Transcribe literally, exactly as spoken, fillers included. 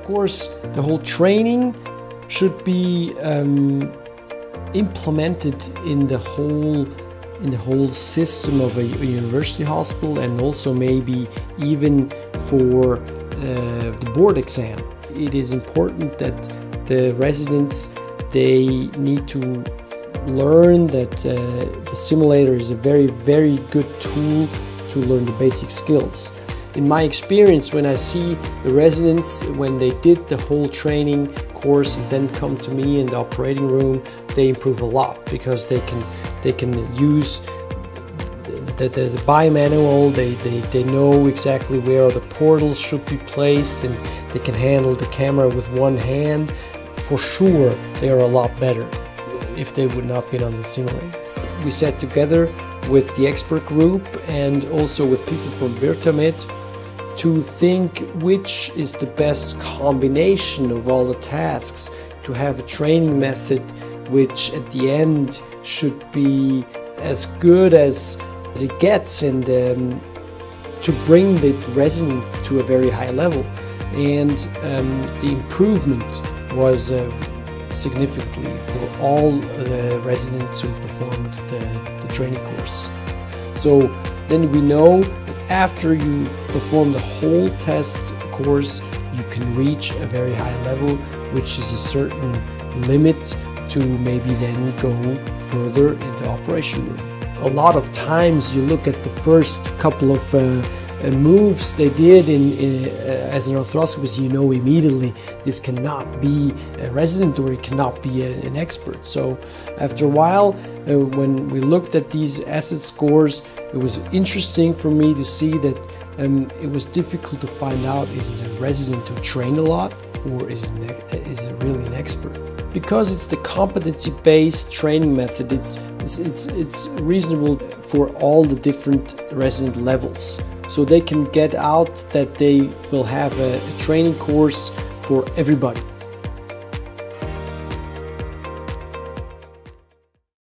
Of course, the whole training should be um, implemented in the whole in the whole system of a university hospital, and also maybe even for uh, the board exam. It is important that the residents, they need to learn that uh, the simulator is a very very good tool to learn the basic skills. In my experience, when I see the residents, when they did the whole training course and then come to me in the operating room, they improve a lot, because they can they can use the, the, the bi-manual, they, they, they know exactly where the portals should be placed, and they can handle the camera with one hand. For sure, they are a lot better if they would not be on the simulator. We sat together with the expert group and also with people from Virtamed to think which is the best combination of all the tasks to have a training method which at the end should be as good as, as it gets, and um, to bring the resident to a very high level. And um, the improvement was uh, significantly for all the residents who performed the, the training course. So then we know that after you perform the whole test course, you can reach a very high level, which is a certain limit to maybe then go further in the operation room. A lot of times you look at the first couple of uh, uh, moves they did in, in, uh, as an arthroscopist, you know immediately this cannot be a resident or it cannot be a, an expert. So after a while, uh, when we looked at these asset scores, it was interesting for me to see that um, it was difficult to find out, is it a resident who trained a lot, or is it, is it really an expert? Because it's the competency-based training method, it's, it's, it's, it's reasonable for all the different resident levels. So they can get out that they will have a, a training course for everybody.